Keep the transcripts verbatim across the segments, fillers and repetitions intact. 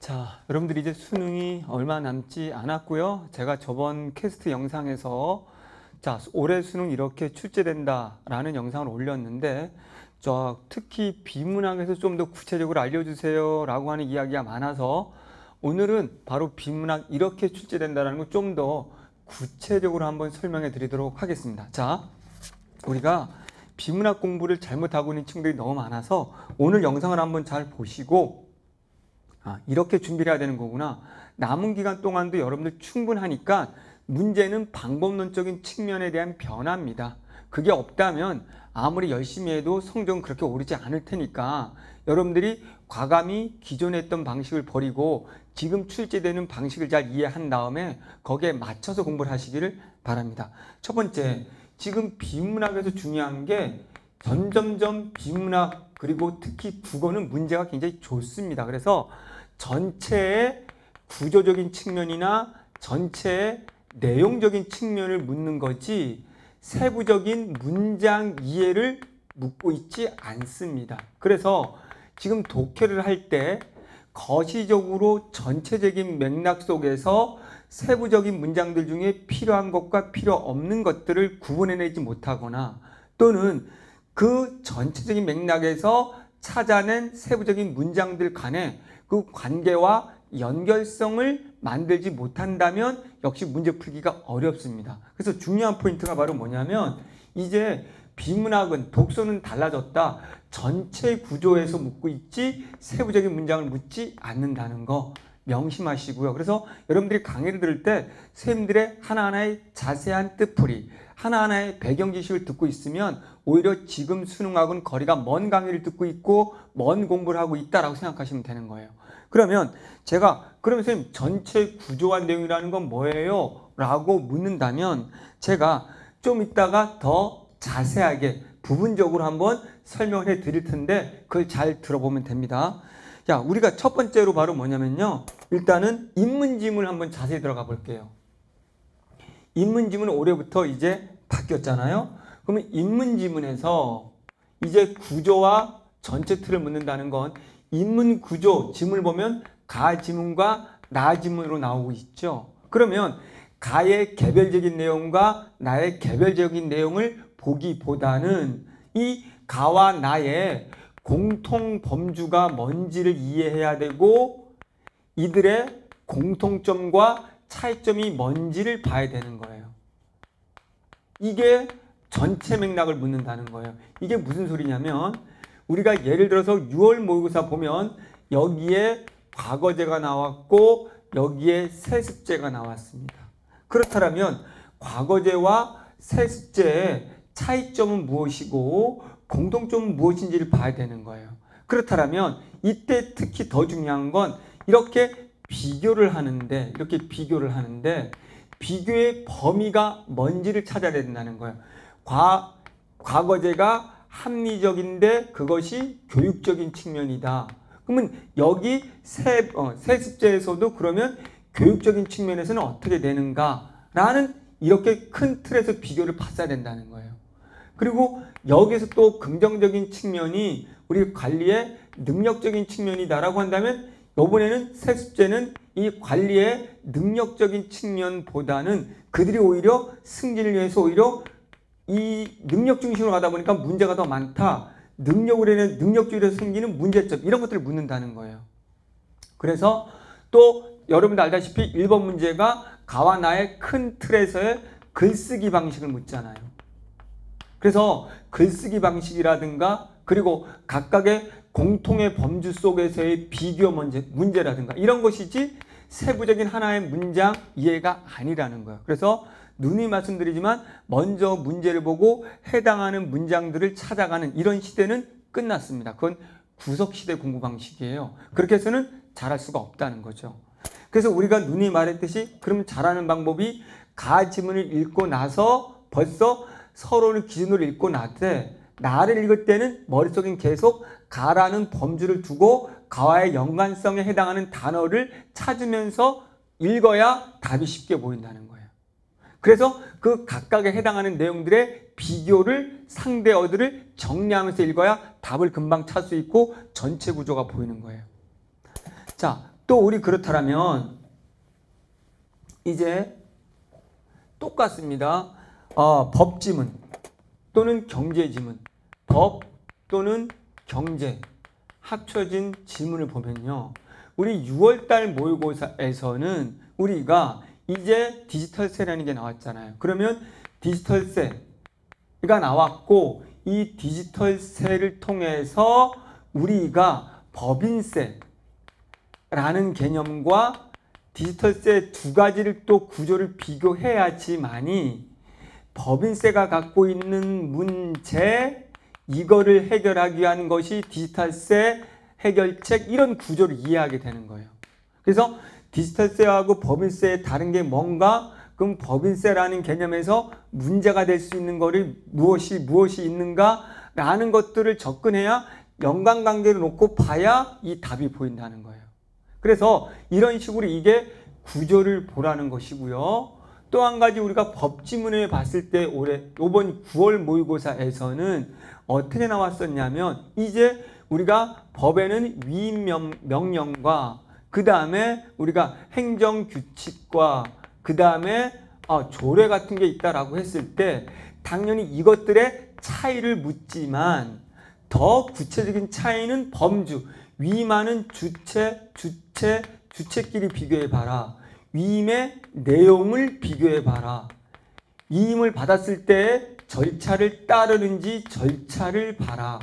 자, 여러분들 이제 수능이 얼마 남지 않았고요. 제가 저번 캐스트 영상에서 자, 올해 수능 이렇게 출제된다라는 영상을 올렸는데 저 특히 비문학에서 좀 더 구체적으로 알려주세요 라고 하는 이야기가 많아서 오늘은 바로 비문학 이렇게 출제된다는 걸 좀 더 구체적으로 한번 설명해 드리도록 하겠습니다. 자, 우리가 비문학 공부를 잘못하고 있는 친구들이 너무 많아서 오늘 영상을 한번 잘 보시고 아, 이렇게 준비를 해야 되는 거구나. 남은 기간 동안도 여러분들 충분하니까 문제는 방법론적인 측면에 대한 변화입니다. 그게 없다면 아무리 열심히 해도 성적은 그렇게 오르지 않을 테니까 여러분들이 과감히 기존에 했던 방식을 버리고 지금 출제되는 방식을 잘 이해한 다음에 거기에 맞춰서 공부를 하시기를 바랍니다. 첫 번째, 지금 비문학에서 중요한 게 점점점 비문학 그리고 특히 국어는 문제가 굉장히 좋습니다. 그래서 전체의 구조적인 측면이나 전체의 내용적인 측면을 묻는 거지 세부적인 문장 이해를 묻고 있지 않습니다. 그래서 지금 독해를 할 때 거시적으로 전체적인 맥락 속에서 세부적인 문장들 중에 필요한 것과 필요 없는 것들을 구분해내지 못하거나 또는 그 전체적인 맥락에서 찾아낸 세부적인 문장들 간에 그 관계와 연결성을 만들지 못한다면 역시 문제 풀기가 어렵습니다. 그래서 중요한 포인트가 바로 뭐냐면 이제 비문학은 독서는 달라졌다. 전체 구조에서 묻고 있지 세부적인 문장을 묻지 않는다는 거 명심하시고요. 그래서 여러분들이 강의를 들을 때 선생님들의 하나하나의 자세한 뜻풀이 하나하나의 배경 지식을 듣고 있으면 오히려 지금 수능하고는 거리가 먼 강의를 듣고 있고 먼 공부를 하고 있다라고 생각하시면 되는 거예요. 그러면 제가 그러면 선생님 전체 구조와 내용이라는 건 뭐예요? 라고 묻는다면 제가 좀 이따가 더 자세하게 부분적으로 한번 설명을 해 드릴 텐데 그걸 잘 들어보면 됩니다. 자, 우리가 첫 번째로 바로 뭐냐면요. 일단은 인문지문 한번 자세히 들어가 볼게요. 인문지문은 올해부터 이제 바뀌었잖아요. 그러면 인문지문에서 이제 구조와 전체 틀을 묻는다는 건 인문 구조 지문을 보면 가 지문과 나 지문으로 나오고 있죠. 그러면 가의 개별적인 내용과 나의 개별적인 내용을 보기보다는 이 가와 나의 공통 범주가 뭔지를 이해해야 되고 이들의 공통점과 차이점이 뭔지를 봐야 되는 거예요. 이게 전체 맥락을 묻는다는 거예요. 이게 무슨 소리냐면 우리가 예를 들어서 유월 모의고사 보면 여기에 과거제가 나왔고 여기에 세습제가 나왔습니다. 그렇다면 과거제와 세습제의 차이점은 무엇이고 공통점은 무엇인지를 봐야 되는 거예요. 그렇다면 이때 특히 더 중요한 건 이렇게 비교를 하는데 이렇게 비교를 하는데 비교의 범위가 뭔지를 찾아야 된다는 거예요. 과, 과거제가 합리적인데 그것이 교육적인 측면이다. 그러면 여기 세, 어, 세습제에서도 그러면 교육적인 측면에서는 어떻게 되는가라는 이렇게 큰 틀에서 비교를 봤어야 된다는 거예요. 그리고 여기서 또 긍정적인 측면이 우리 관리의 능력적인 측면이다라고 한다면 이번에는 세습제는 이 관리의 능력적인 측면보다는 그들이 오히려 승진을 위해서 오히려 이 능력 중심으로 가다 보니까 문제가 더 많다. 능력으로 인해 능력주의에서 생기는 문제점 이런 것들을 묻는다는 거예요. 그래서 또 여러분들 알다시피 일 번 문제가 가와 나의 큰 틀에서의 글쓰기 방식을 묻잖아요. 그래서 글쓰기 방식이라든가 그리고 각각의 공통의 범주 속에서의 비교 문제, 문제라든가 이런 것이지 세부적인 하나의 문장 이해가 아니라는 거예요. 그래서 누누이 말씀드리지만 먼저 문제를 보고 해당하는 문장들을 찾아가는 이런 시대는 끝났습니다. 그건 구석시대 공부 방식이에요. 그렇게 해서는 잘할 수가 없다는 거죠. 그래서 우리가 누누이 말했듯이 그러면 잘하는 방법이 가 지문을 읽고 나서 벌써 서론을 기준으로 읽고 나되 나를 읽을 때는 머릿속엔 계속 가라는 범주를 두고 가와의 연관성에 해당하는 단어를 찾으면서 읽어야 답이 쉽게 보인다는 거예요. 그래서 그 각각에 해당하는 내용들의 비교를 상대 어들을 정리하면서 읽어야 답을 금방 찾을 수 있고 전체 구조가 보이는 거예요. 자, 또 우리 그렇다면 이제 똑같습니다. 어, 법지문 또는 경제지문, 법 또는 경제 합쳐진 지문을 보면요. 우리 유월달 모의고사에서는 우리가 이제 디지털세라는 게 나왔잖아요. 그러면 디지털세가 나왔고 이 디지털세를 통해서 우리가 법인세라는 개념과 디지털세 두 가지를 또 구조를 비교해야지만이 법인세가 갖고 있는 문제 이거를 해결하기 위한 것이 디지털세 해결책 이런 구조를 이해하게 되는 거예요. 그래서 디지털세하고 법인세의 다른 게 뭔가? 그럼 법인세라는 개념에서 문제가 될 수 있는 거를 무엇이 무엇이 있는가? 라는 것들을 접근해야 연관관계를 놓고 봐야 이 답이 보인다는 거예요. 그래서 이런 식으로 이게 구조를 보라는 것이고요. 또 한 가지 우리가 법지문을 봤을 때 올해 이번 구월 모의고사에서는 어떻게 나왔었냐면 이제 우리가 법에는 위임명령과 그 다음에 우리가 행정규칙과 그 다음에 아, 조례 같은 게 있다라고 했을 때 당연히 이것들의 차이를 묻지만 더 구체적인 차이는 범주, 위임하는 주체, 주체, 주체끼리 비교해봐라. 위임의 내용을 비교해봐라. 위임을 받았을 때 절차를 따르는지 절차를 봐라.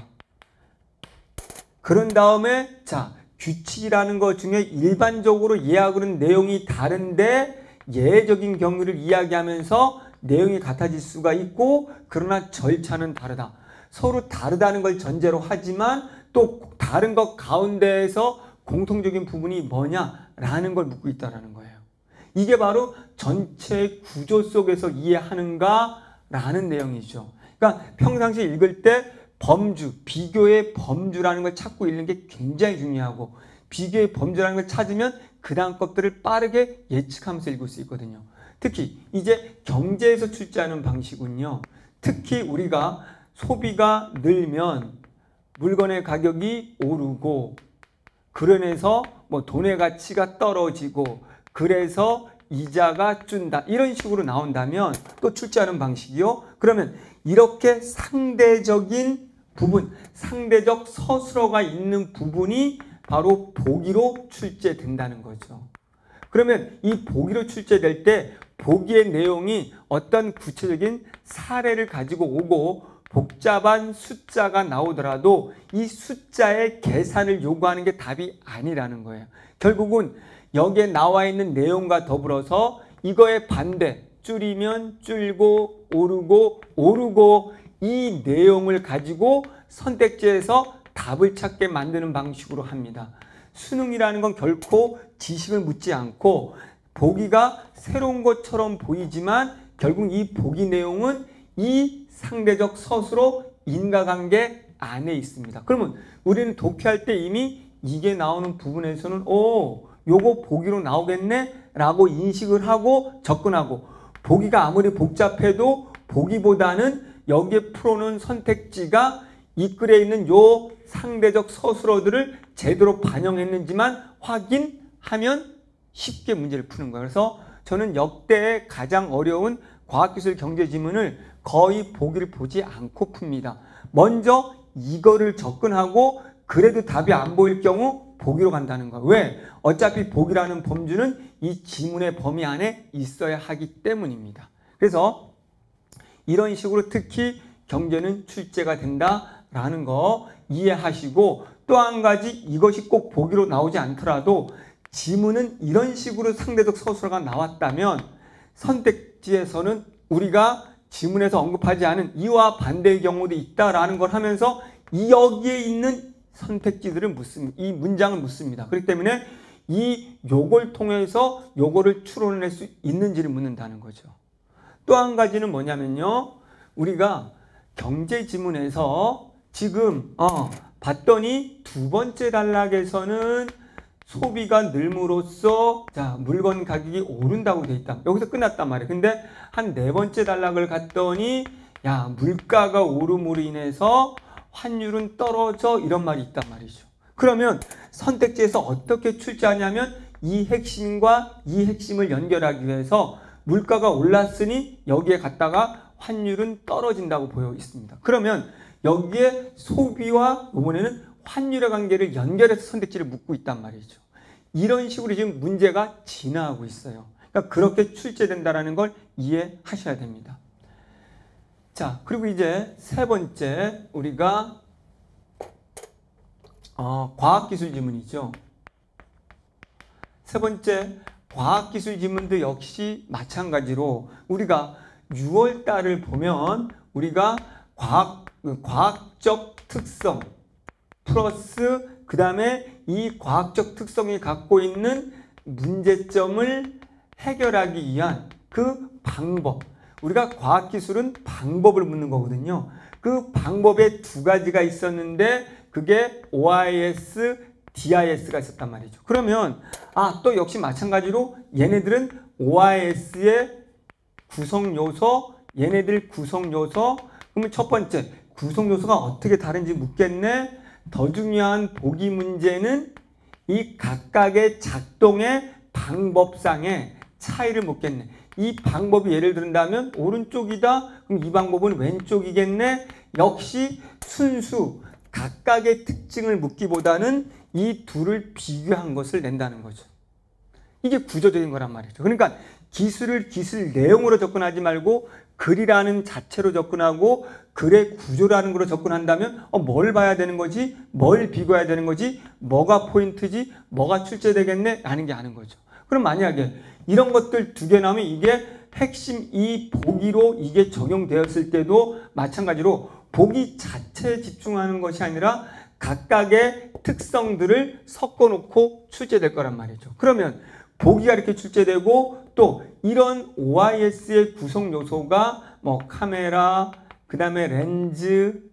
그런 다음에 자 규칙이라는 것 중에 일반적으로 이해하고는 내용이 다른데 예외적인 경우를 이야기하면서 내용이 같아질 수가 있고 그러나 절차는 다르다. 서로 다르다는 걸 전제로 하지만 또 다른 것 가운데에서 공통적인 부분이 뭐냐라는 걸 묻고 있다는 거예요. 이게 바로 전체 구조 속에서 이해하는가라는 내용이죠. 그러니까 평상시에 읽을 때 범주, 비교의 범주라는 걸 찾고 읽는 게 굉장히 중요하고 비교의 범주라는 걸 찾으면 그 다음 것들을 빠르게 예측하면서 읽을 수 있거든요. 특히 이제 경제에서 출제하는 방식은요. 특히 우리가 소비가 늘면 물건의 가격이 오르고 그러면서 뭐 돈의 가치가 떨어지고 그래서 이자가 준다 이런 식으로 나온다면 또 출제하는 방식이요. 그러면 이렇게 상대적인 부분, 상대적 서술어가 있는 부분이 바로 보기로 출제된다는 거죠. 그러면 이 보기로 출제될 때 보기의 내용이 어떤 구체적인 사례를 가지고 오고 복잡한 숫자가 나오더라도 이 숫자의 계산을 요구하는 게 답이 아니라는 거예요. 결국은 여기에 나와 있는 내용과 더불어서 이거의 반대, 줄이면 줄고 오르고 오르고 이 내용을 가지고 선택지에서 답을 찾게 만드는 방식으로 합니다. 수능이라는 건 결코 지식을 묻지 않고 보기가 새로운 것처럼 보이지만 결국 이 보기 내용은 이 상대적 서술어 인과관계 안에 있습니다. 그러면 우리는 독해할 때 이미 이게 나오는 부분에서는 오, 요거 보기로 나오겠네 라고 인식을 하고 접근하고 보기가 아무리 복잡해도 보기보다는 여기에 풀어놓은 선택지가 이 글에 있는 요 상대적 서술어들을 제대로 반영했는지만 확인하면 쉽게 문제를 푸는 거예요. 그래서 저는 역대 가장 어려운 과학기술 경제지문을 거의 보기를 보지 않고 풉니다. 먼저 이거를 접근하고 그래도 답이 안 보일 경우 보기로 간다는 거예요. 왜? 어차피 보기라는 범주는 이 지문의 범위 안에 있어야 하기 때문입니다. 그래서 이런 식으로 특히 경제는 출제가 된다라는 거 이해하시고 또 한 가지 이것이 꼭 보기로 나오지 않더라도 지문은 이런 식으로 상대적 서술어가 나왔다면 선택지에서는 우리가 지문에서 언급하지 않은 이와 반대의 경우도 있다라는 걸 하면서 이 여기에 있는 선택지들을 묻습니다. 이 문장을 묻습니다. 그렇기 때문에 이 요걸 통해서 요거를 추론할 수 있는지를 묻는다는 거죠. 또 한 가지는 뭐냐면요. 우리가 경제 지문에서 지금 어, 봤더니 두 번째 단락에서는 소비가 늘므로써 자 물건 가격이 오른다고 돼 있다. 여기서 끝났단 말이에요. 근데 한 네 번째 단락을 갔더니 야 물가가 오름으로 인해서 환율은 떨어져 이런 말이 있단 말이죠. 그러면 선택지에서 어떻게 출제하냐면 이 핵심과 이 핵심을 연결하기 위해서 물가가 올랐으니 여기에 갔다가 환율은 떨어진다고 보여 있습니다. 그러면 여기에 소비와 이번에는 환율의 관계를 연결해서 선택지를 묻고 있단 말이죠. 이런 식으로 지금 문제가 진화하고 있어요. 그러니까 그렇게 출제된다는 걸 이해하셔야 됩니다. 자, 그리고 이제 세 번째 우리가 어, 과학기술 지문이죠. 세 번째 과학기술 지문도 역시 마찬가지로 우리가 유월 달을 보면 우리가 과학, 과학적 특성 플러스 그 다음에 이 과학적 특성이 갖고 있는 문제점을 해결하기 위한 그 방법, 우리가 과학기술은 방법을 묻는 거거든요. 그 방법에 두 가지가 있었는데 그게 오아이에스, 디아이에스가 있었단 말이죠. 그러면 아, 또 역시 마찬가지로 얘네들은 오아이에스의 구성요소, 얘네들 구성요소. 그러면 첫 번째 구성요소가 어떻게 다른지 묻겠네. 더 중요한 보기 문제는 이 각각의 작동의 방법상의 차이를 묻겠네. 이 방법이 예를 든다면 오른쪽이다. 그럼 이 방법은 왼쪽이겠네. 역시 순수 각각의 특징을 묻기보다는 이 둘을 비교한 것을 낸다는 거죠. 이게 구조적인 거란 말이죠. 그러니까 기술을 기술 내용으로 접근하지 말고 글이라는 자체로 접근하고 글의 구조라는 거로 접근한다면 어, 뭘 봐야 되는 거지? 뭘 비교해야 되는 거지? 뭐가 포인트지? 뭐가 출제되겠네? 라는 게 아는 거죠. 그럼 만약에 이런 것들 두 개 나오면 이게 핵심 이 보기로 이게 적용되었을 때도 마찬가지로 보기 자체에 집중하는 것이 아니라 각각의 특성들을 섞어놓고 출제될 거란 말이죠. 그러면 보기가 이렇게 출제되고 또 이런 오아이에스의 구성 요소가 뭐 카메라, 그 다음에 렌즈,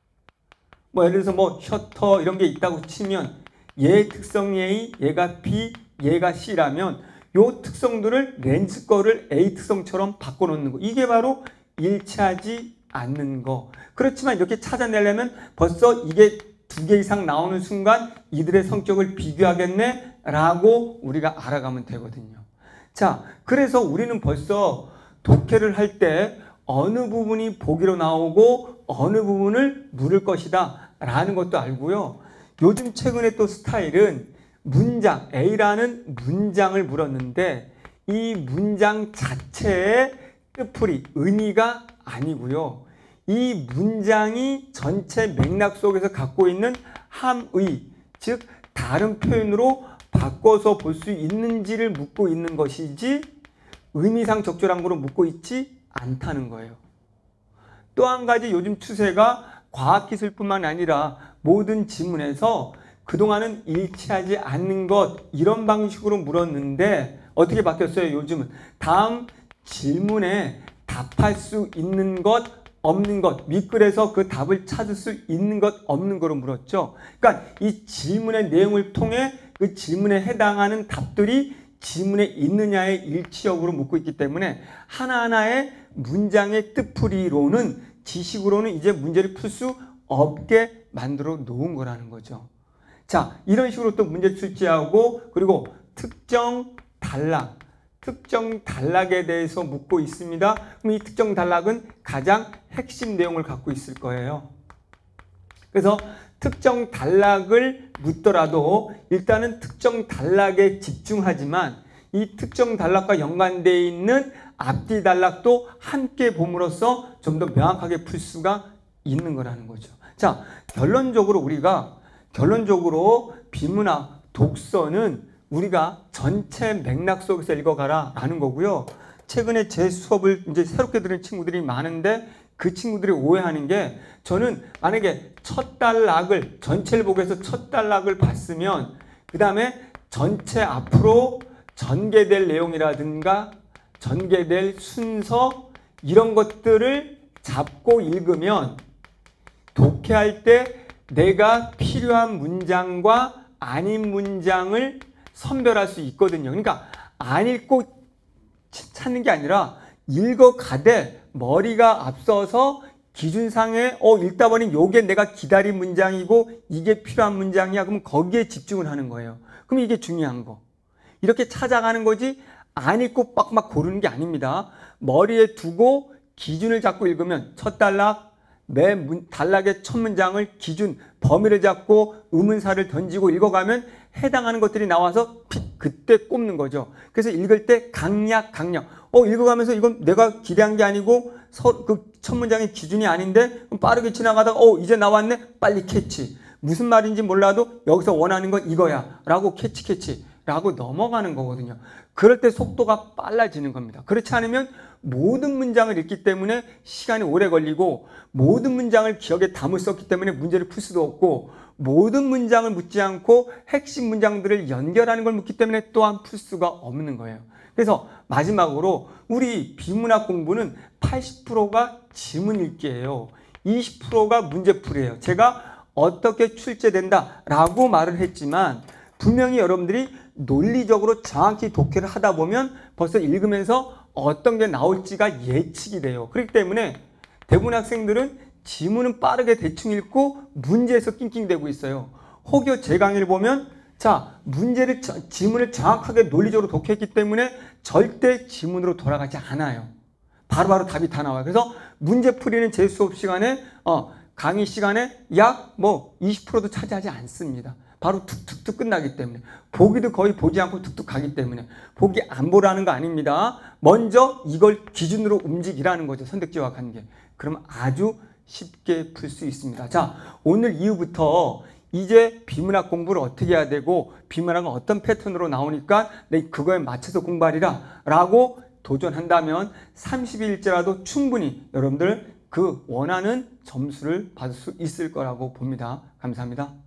뭐 예를 들어서 뭐 셔터 이런 게 있다고 치면 얘 특성이 A, 얘가 B, 얘가 C라면 요 특성들을 렌즈 거를 A 특성처럼 바꿔놓는 거. 이게 바로 일치하지 않는 거. 그렇지만 이렇게 찾아내려면 벌써 이게 두 개 이상 나오는 순간 이들의 성격을 비교하겠네 라고 우리가 알아가면 되거든요. 자, 그래서 우리는 벌써 독해를 할 때 어느 부분이 보기로 나오고 어느 부분을 물을 것이다 라는 것도 알고요. 요즘 최근에 또 스타일은 문장, A라는 문장을 물었는데 이 문장 자체의 뜻풀이, 의미가 아니고요. 이 문장이 전체 맥락 속에서 갖고 있는 함의, 즉 다른 표현으로 바꿔서 볼 수 있는지를 묻고 있는 것이지 의미상 적절한 거로 묻고 있지 않다는 거예요. 또 한 가지 요즘 추세가 과학기술뿐만 아니라 모든 지문에서 그동안은 일치하지 않는 것 이런 방식으로 물었는데 어떻게 바뀌었어요? 요즘은 다음 질문에 답할 수 있는 것 없는 것, 밑글에서 그 답을 찾을 수 있는 것 없는 거로 물었죠. 그러니까 이 질문의 내용을 통해 그 질문에 해당하는 답들이 지문에 있느냐의 일치 여부로 묻고 있기 때문에 하나하나의 문장의 뜻풀이로는 지식으로는 이제 문제를 풀 수 없게 만들어 놓은 거라는 거죠. 자, 이런 식으로 또 문제를 출제하고 그리고 특정 단락, 특정 단락에 대해서 묻고 있습니다. 그럼 이 특정 단락은 가장 핵심 내용을 갖고 있을 거예요. 그래서 특정 단락을 묻더라도 일단은 특정 단락에 집중하지만 이 특정 단락과 연관되어 있는 앞뒤 단락도 함께 봄으로써 좀 더 명확하게 풀 수가 있는 거라는 거죠. 자, 결론적으로 우리가 결론적으로 비문학, 독서는 우리가 전체 맥락 속에서 읽어가라 라는 거고요. 최근에 제 수업을 이제 새롭게 들은 친구들이 많은데 그 친구들이 오해하는 게 저는 만약에 첫 단락을 전체를 보고 해서 첫 단락을 봤으면 그 다음에 전체 앞으로 전개될 내용이라든가 전개될 순서 이런 것들을 잡고 읽으면 독해할 때 내가 필요한 문장과 아닌 문장을 선별할 수 있거든요. 그러니까 안 읽고 찾는 게 아니라 읽어가되 머리가 앞서서 기준상에 어 읽다 보니 요게 내가 기다린 문장이고 이게 필요한 문장이야. 그럼 거기에 집중을 하는 거예요. 그럼 이게 중요한 거. 이렇게 찾아가는 거지 안 읽고 빡막 고르는 게 아닙니다. 머리에 두고 기준을 잡고 읽으면 첫 단락, 매 문, 단락의 첫 문장을 기준, 범위를 잡고 의문사를 던지고 읽어가면 해당하는 것들이 나와서 픽 그때 꼽는 거죠. 그래서 읽을 때 강약, 강약. 어, 읽어가면서 이건 내가 기대한 게 아니고 그 첫 문장의 기준이 아닌데 빠르게 지나가다가 어, 이제 나왔네? 빨리 캐치. 무슨 말인지 몰라도 여기서 원하는 건 이거야 라고 캐치 캐치 라고 넘어가는 거거든요. 그럴 때 속도가 빨라지는 겁니다. 그렇지 않으면 모든 문장을 읽기 때문에 시간이 오래 걸리고 모든 문장을 기억에 담을 수 없기 때문에 문제를 풀 수도 없고 모든 문장을 묻지 않고 핵심 문장들을 연결하는 걸 묻기 때문에 또한 풀 수가 없는 거예요. 그래서 마지막으로 우리 비문학 공부는 팔십 퍼센트가 지문 읽기예요. 이십 퍼센트가 문제풀이에요. 제가 어떻게 출제된다 라고 말을 했지만 분명히 여러분들이 논리적으로 정확히 독해를 하다 보면 벌써 읽으면서 어떤 게 나올지가 예측이 돼요. 그렇기 때문에 대부분 학생들은 지문은 빠르게 대충 읽고 문제에서 낑낑대고 있어요. 혹여 제 강의를 보면 자, 문제를, 지문을 정확하게 논리적으로 독해했기 때문에 절대 지문으로 돌아가지 않아요. 바로바로 바로 답이 다 나와요. 그래서 문제풀이는 제 수업 시간에, 어, 강의 시간에 약 뭐 이십 퍼센트도 차지하지 않습니다. 바로 툭툭툭 끝나기 때문에. 보기도 거의 보지 않고 툭툭 가기 때문에. 보기 안 보라는 거 아닙니다. 먼저 이걸 기준으로 움직이라는 거죠. 선택지와 관계. 그러면 아주 쉽게 풀 수 있습니다. 자, 오늘 이후부터 이제 비문학 공부를 어떻게 해야 되고 비문학은 어떤 패턴으로 나오니까 내 그거에 맞춰서 공부하리라 라고 도전한다면 삼십 일째라도 충분히 여러분들 그 원하는 점수를 받을 수 있을 거라고 봅니다. 감사합니다.